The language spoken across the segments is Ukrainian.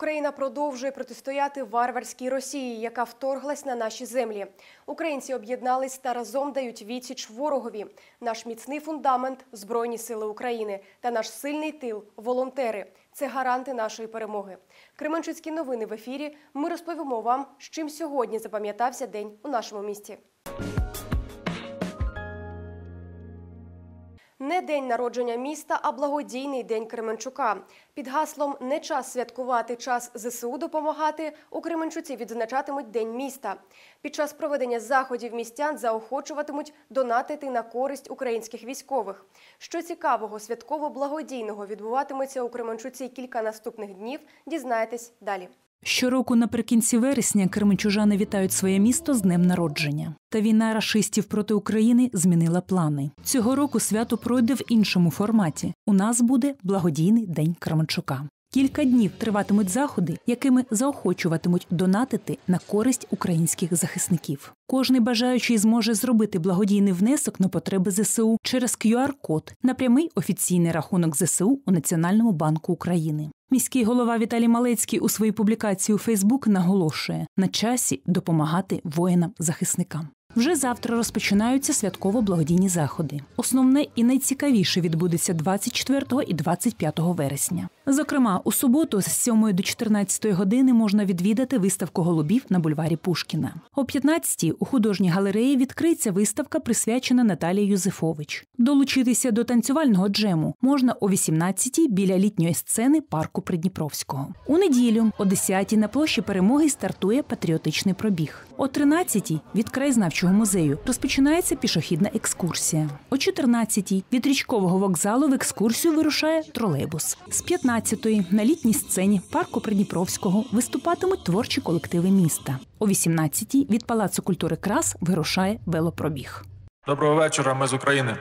Україна продовжує протистояти варварській Росії, яка вторглась на наші землі. Українці об'єднались та разом дають відсіч ворогові. Наш міцний фундамент – Збройні сили України та наш сильний тил – волонтери. Це гаранти нашої перемоги. Кременчуцькі новини в ефірі. Ми розповімо вам, з чим сьогодні запам'ятався день у нашому місті. Не день народження міста, а благодійний день Кременчука. Під гаслом «Не час святкувати, час ЗСУ допомагати» у Кременчуці відзначатимуть День міста. Під час проведення заходів містян заохочуватимуть донатити на користь українських військових. Що цікавого, святково-благодійного відбуватиметься у Кременчуці кілька наступних днів, дізнаєтесь далі. Щороку наприкінці вересня кременчужани вітають своє місто з днем народження. Та війна рашистів проти України змінила плани. Цього року свято пройде в іншому форматі. У нас буде благодійний день Кременчука. Кілька днів триватимуть заходи, якими заохочуватимуть донатити на користь українських захисників. Кожний бажаючий зможе зробити благодійний внесок на потреби ЗСУ через QR-код на прямий офіційний рахунок ЗСУ у Національному банку України. Міський голова Віталій Малецький у своїй публікації у Фейсбук наголошує – на часі допомагати воїнам-захисникам. Вже завтра розпочинаються святково-благодійні заходи. Основне і найцікавіше відбудеться 24 і 25 вересня. Зокрема, у суботу з 7 до 14 години можна відвідати виставку голубів на бульварі Пушкіна. О 15-й у художній галереї відкриється виставка, присвячена Наталії Юзефович. Долучитися до танцювального джему можна о 18-й біля літньої сцени парку Придніпровського. У неділю о 10-й на площі Перемоги стартує патріотичний пробіг. О 13-й від краєзнавчого музею розпочинається пішохідна екскурсія. О 14-й від річкового вокзалу в екскурсію вирушає тролейбус. З 15-ї на літній сцені парку Придніпровського виступатимуть творчі колективи міста. О 18-й від Палацу культури «Крас» вирушає велопробіг. Доброго вечора, ми з України.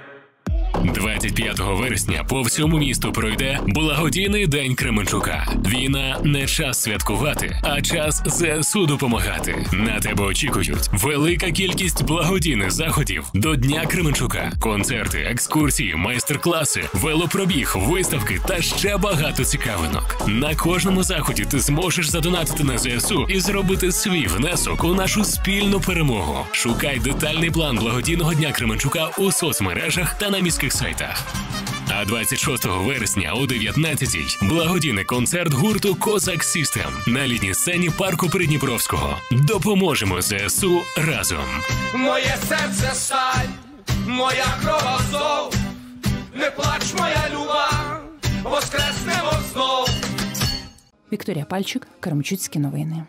25 вересня по всьому місту пройде благодійний день Кременчука. Війна – не час святкувати, а час ЗСУ допомагати. На тебе очікують велика кількість благодійних заходів до Дня Кременчука. Концерти, екскурсії, майстер-класи, велопробіг, виставки та ще багато цікавинок. На кожному заході ти зможеш задонатити на ЗСУ і зробити свій внесок у нашу спільну перемогу. Шукай детальний план благодійного Дня Кременчука у соцмережах та на міських сайтах. А 26 вересня о 19-й благодійний концерт гурту «Козак Сістем» на літній сцені парку Придніпровського. Допоможемо ЗСУ разом. Моє серце сталь, моя кров азов, не плач, моя люба, воскреснемо знов. Вікторія Пальчик, Кременчуцькі новини.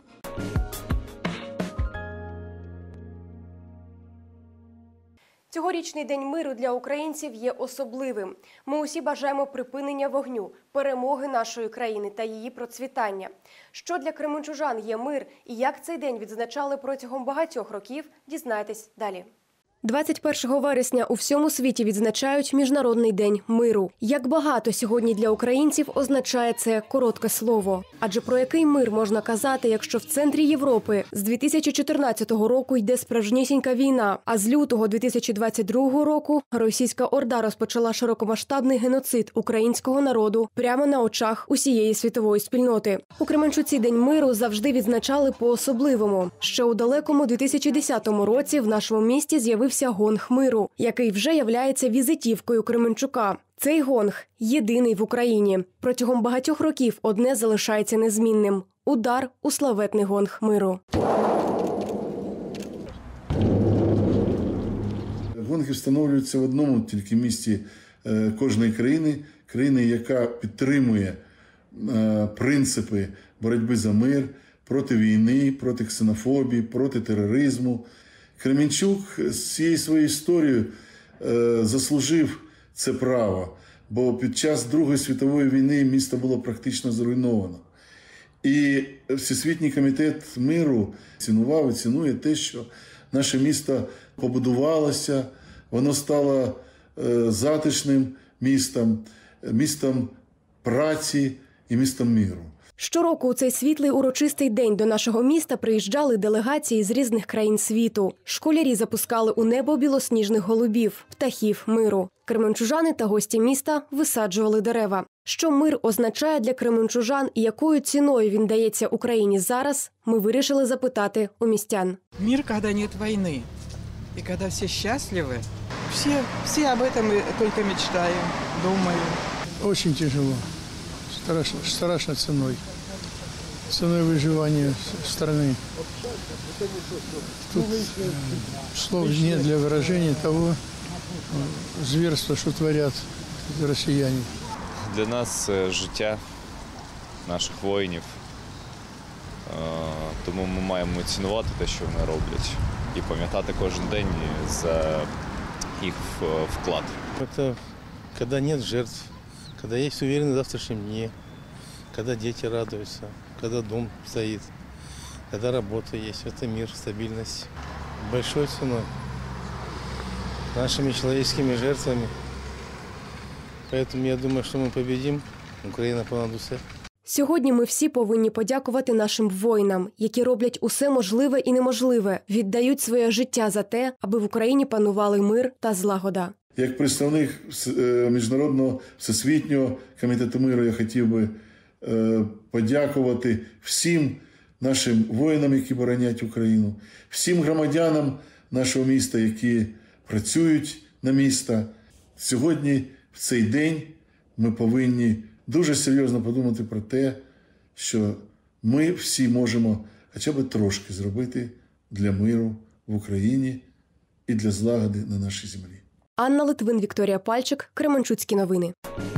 Цьогорічний День миру для українців є особливим. Ми усі бажаємо припинення вогню, перемоги нашої країни та її процвітання. Що для кременчужан є мир і як цей день відзначали протягом багатьох років, дізнайтесь далі. 21 вересня у всьому світі відзначають Міжнародний день миру. Як багато сьогодні для українців означає це коротке слово. Адже про який мир можна казати, якщо в центрі Європи з 2014 року йде справжнісінька війна, а з лютого 2022 року російська орда розпочала широкомасштабний геноцид українського народу прямо на очах усієї світової спільноти. У Кременчуці День миру завжди відзначали по-особливому. Ще у далекому 2010 році в нашому місті з'явився гонг миру, який вже являється візитівкою Кременчука. Цей гонг єдиний в Україні. Протягом багатьох років одне залишається незмінним – удар у славетний гонг миру. Гонги встановлюються в одному тільки місті кожної країни, яка підтримує принципи боротьби за мир, проти війни, проти ксенофобії, проти тероризму. Кременчук з цією своєю історією заслужив це право, бо під час Другої світової війни місто було практично зруйновано. І Всесвітній комітет миру цінував і цінує те, що наше місто побудувалося, воно стало затишним містом, містом праці і містом миру. Щороку у цей світлий урочистий день до нашого міста приїжджали делегації з різних країн світу. Школярі запускали у небо білосніжних голубів – птахів миру. Кременчужани та гості міста висаджували дерева. Що мир означає для кременчужан і якою ціною він дається Україні зараз, ми вирішили запитати у містян. Мир, когда нет войны, и когда все счастливы, все об этом и только мечтаем, думаем. Очень тяжело. Страшно ценой. Ценой выживания страны. Тут слов нет для выражения того зверства, что творят россияне. Для нас це життя наших воїнів, тому ми маємо цінувати те, що вони роблять, і пам'ятати кожен день за їх вклад. Это когда нет жертв, когда есть уверенность в завтрашнем дне, когда дети радуются, когда дом стоит, когда работа есть, это мир, стабильность. Большой ценой, нашими человеческими жертвами. Поэтому я думаю, что мы победим. Україна понад усе. Сьогодні ми всі повинні подякувати нашим воїнам, які роблять усе можливе і неможливе, віддають своє життя за те, аби в Україні панували мир та злагода. Як представник Міжнародного всесвітнього комітету миру я хотів би подякувати всім нашим воїнам, які боронять Україну, всім громадянам нашого міста, які працюють на місто. Сьогодні, в цей день, ми повинні дуже серйозно подумати про те, що ми всі можемо хоча б трошки зробити для миру в Україні і для злагоди на нашій землі. Анна Литвин, Вікторія Пальчик, Кременчуцькі новини.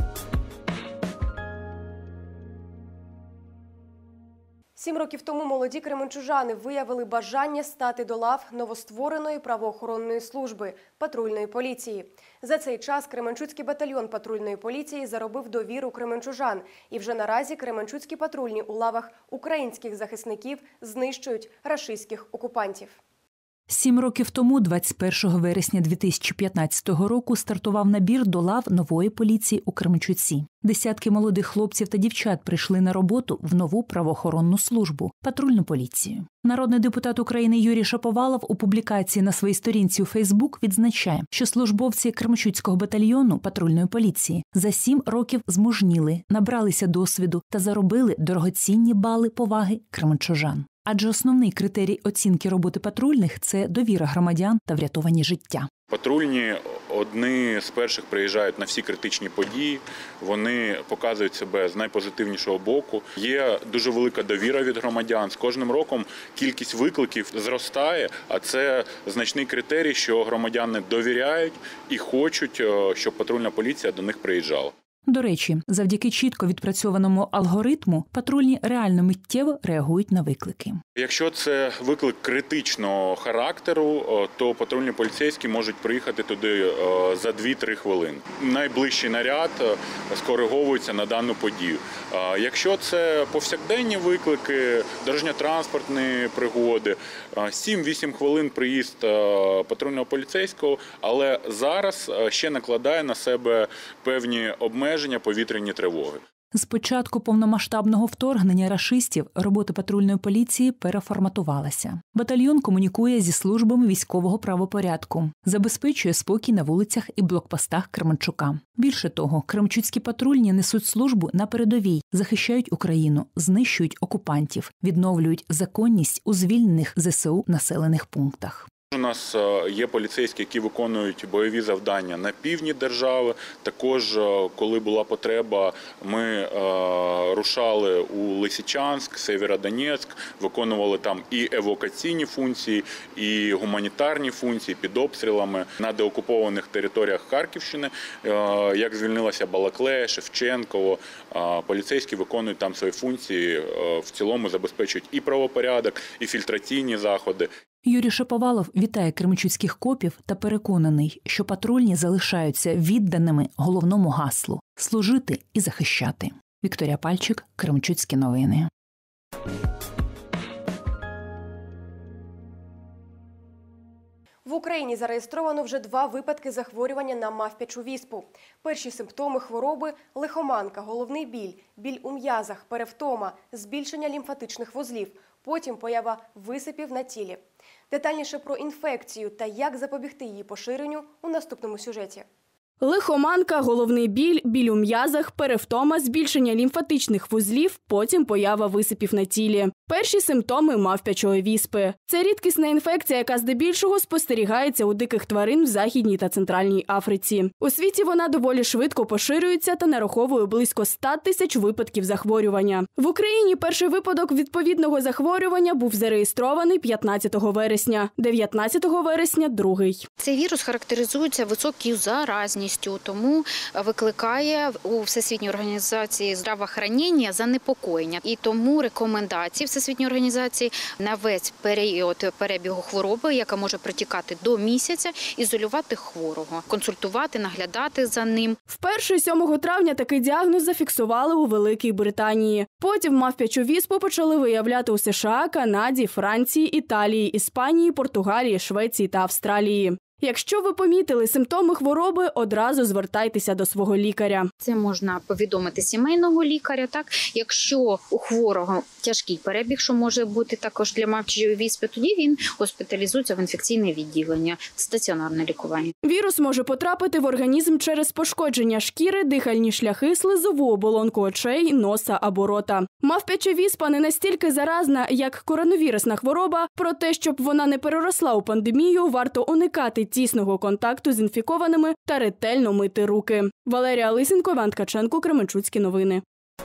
Сім років тому молоді кременчужани виявили бажання стати до лав новоствореної правоохоронної служби – патрульної поліції. За цей час Кременчуцький батальйон патрульної поліції заробив довіру кременчужан. І вже наразі кременчуцькі патрульні у лавах українських захисників знищують рашистських окупантів. 7 років тому, 21 вересня 2015 року, стартував набір до лав нової поліції у Кременчуці. Десятки молодих хлопців та дівчат прийшли на роботу в нову правоохоронну службу – патрульну поліцію. Народний депутат України Юрій Шаповалов у публікації на своїй сторінці у Фейсбук відзначає, що службовці Кременчуцького батальйону патрульної поліції за 7 років змужніли, набралися досвіду та заробили дорогоцінні бали поваги кременчужан. Адже основний критерій оцінки роботи патрульних – це довіра громадян та врятовані життя. Патрульні одні з перших приїжджають на всі критичні події, вони показують себе з найпозитивнішого боку. Є дуже велика довіра від громадян. З кожним роком кількість викликів зростає, а це значний критерій, що громадяни довіряють і хочуть, щоб патрульна поліція до них приїжджала. До речі, завдяки чітко відпрацьованому алгоритму патрульні реально миттєво реагують на виклики. Якщо це виклик критичного характеру, то патрульні поліцейські можуть приїхати туди за 2-3 хвилини. Найближчий наряд скориговується на дану подію. Якщо це повсякденні виклики, дорожньо-транспортні пригоди, 7-8 хвилин приїзд патрульного поліцейського, але зараз ще накладає на себе певні обмеження повітряні тривоги. З початку повномасштабного вторгнення рашистів робота патрульної поліції переформатувалася. Батальйон комунікує зі службами військового правопорядку, забезпечує спокій на вулицях і блокпостах Кременчука. Більше того, кременчуцькі патрульні несуть службу на передовій, захищають Україну, знищують окупантів, відновлюють законність у звільнених ЗСУ населених пунктах. У нас є поліцейські, які виконують бойові завдання на півдні держави. Також, коли була потреба, ми рушали у Лисичанськ, Сєвєродонецьк, виконували там і евакуаційні функції, і гуманітарні функції під обстрілами на деокупованих територіях Харківщини. Як звільнилася Балаклея, Шевченково, поліцейські виконують там свої функції, в цілому забезпечують і правопорядок, і фільтраційні заходи. Юрій Шаповалов вітає кременчуцьких копів та переконаний, що патрульні залишаються відданими головному гаслу – служити і захищати. Вікторія Пальчик, Кременчуцькі новини. В Україні зареєстровано вже 2 випадки захворювання на мавпячу віспу. Перші симптоми хвороби – лихоманка, головний біль, біль у м'язах, перевтома, збільшення лімфатичних вузлів, потім поява висипів на тілі. Детальніше про інфекцію та як запобігти її поширенню у наступному сюжеті. Лихоманка, головний біль, біль у м'язах, перевтома, збільшення лімфатичних вузлів, потім поява висипів на тілі. Перші симптоми мавпячої віспи. Це рідкісна інфекція, яка здебільшого спостерігається у диких тварин в Західній та Центральній Африці. У світі вона доволі швидко поширюється та нараховує близько 100 тисяч випадків захворювання. В Україні перший випадок відповідного захворювання був зареєстрований 15 вересня, 19 вересня – другий. Цей вірус характеризується високою заразністю, тому викликає у Всесвітній організації здравоохранення занепокоєння. І тому рекомендації Всесвітньої організації на весь період перебігу хвороби, яка може протікати до місяця, ізолювати хворого, консультувати, наглядати за ним. Вперше 7 травня такий діагноз зафіксували у Великій Британії. Потім мавпячу віспу почали виявляти у США, Канаді, Франції, Італії, Іспанії, Португалії, Швеції та Австралії. Якщо ви помітили симптоми хвороби, одразу звертайтеся до свого лікаря. Це можна повідомити сімейного лікаря. Так, якщо у хворого тяжкий перебіг, що може бути також для мавпячої віспи, тоді він госпіталізується в інфекційне відділення, стаціонарне лікування. Вірус може потрапити в організм через пошкодження шкіри, дихальні шляхи, слизову оболонку очей, носа або рота. Мавпяча віспа не настільки заразна, як коронавірусна хвороба, проте, щоб вона не переросла у пандемію, варто уникати тісного контакту з інфікованими та ретельно мити руки. Валерія Лисенко, Іван Ткаченко, Кременчуцькі новини.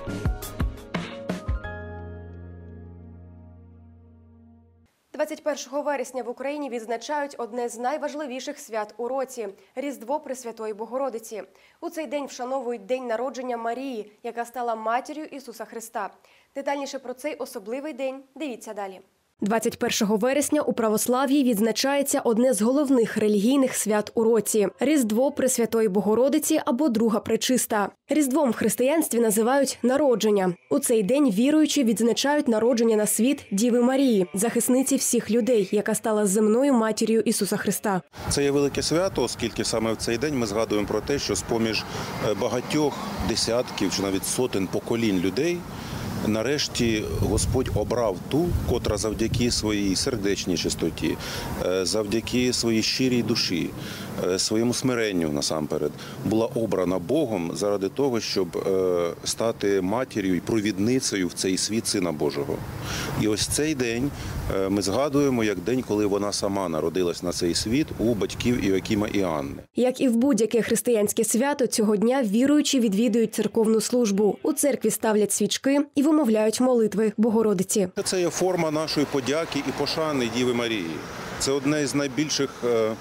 – 21 вересня в Україні відзначають одне з найважливіших свят у році – Різдво Пресвятої Богородиці. У цей день вшановують день народження Марії, яка стала матір'ю Ісуса Христа. Детальніше про цей особливий день дивіться далі. 21 вересня у православ'ї відзначається одне з головних релігійних свят у році – Різдво Пресвятої Богородиці або Друга Пречиста. Різдвом в християнстві називають народження. У цей день віруючі відзначають народження на світ Діви Марії, захисниці всіх людей, яка стала земною матір'ю Ісуса Христа. Це є велике свято, оскільки саме в цей день ми згадуємо про те, що з-поміж багатьох десятків чи навіть сотень поколінь людей нарешті Господь обрав ту, котра завдяки своїй сердечній чистоті, завдяки своїй щирій душі, своєму смиренню насамперед, була обрана Богом заради того, щоб стати матір'ю і провідницею в цей світ Сина Божого. І ось цей день ми згадуємо як день, коли вона сама народилась на цей світ у батьків Іоакима і Анни. Як і в будь-яке християнське свято, цього дня віруючі відвідують церковну службу. У церкві ставлять свічки і вимовляють молитви Богородиці. Це є форма нашої подяки і пошани Діви Марії. Це одне з найбільших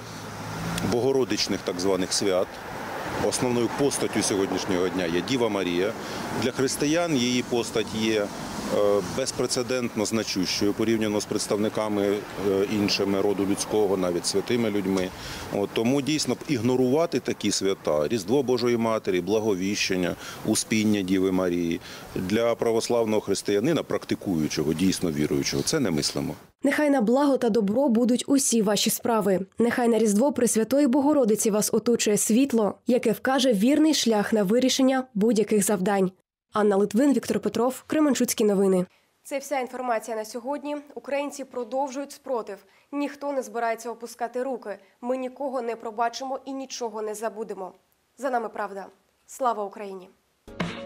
богородичних так званих свят. Основною постаттю сьогоднішнього дня є Діва Марія. Для християн її постать є безпрецедентно значущою порівняно з представниками іншими роду людського, навіть святими людьми. Тому дійсно ігнорувати такі свята, Різдво Божої Матері, Благовіщення, Успіння Діви Марії для православного християнина, практикуючого, дійсно віруючого, це немислимо. Нехай на благо та добро будуть усі ваші справи. Нехай на Різдво Пресвятої Богородиці вас оточує світло, яке вкаже вірний шлях на вирішення будь-яких завдань. Анна Литвин, Віктор Петров, Кременчуцькі новини. Це вся інформація на сьогодні. Українці продовжують спротив. Ніхто не збирається опускати руки. Ми нікого не пробачимо і нічого не забудемо. За нами правда. Слава Україні!